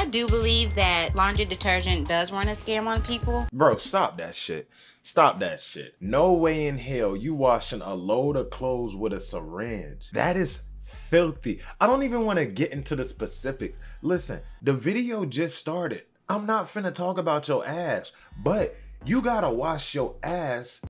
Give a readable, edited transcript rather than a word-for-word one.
I do believe that laundry detergent does run a scam on people. Bro, stop that shit. Stop that shit. No way in hell you washing a load of clothes with a syringe. That is filthy. I don't even want to get into the specifics. Listen, the video just started. I'm not finna talk about your ass, but you gotta wash your ass